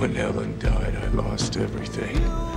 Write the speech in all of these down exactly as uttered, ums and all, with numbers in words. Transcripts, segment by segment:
When Ellen died, I lost everything.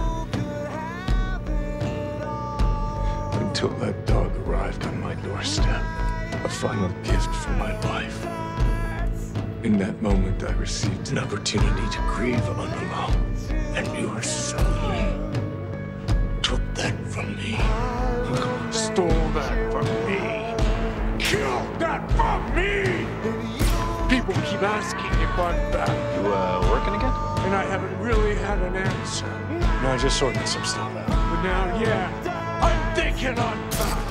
Until that dog arrived on my doorstep. A final gift from my life. In that moment, I received an opportunity to grieve alone. And your son took that from me. Stole that from me. Killed that from me! People keep asking if I'm back. You, uh, working again? And I haven't really had an answer. No, I just sorted some stuff out. But now, yeah, I'm thinking I'm back.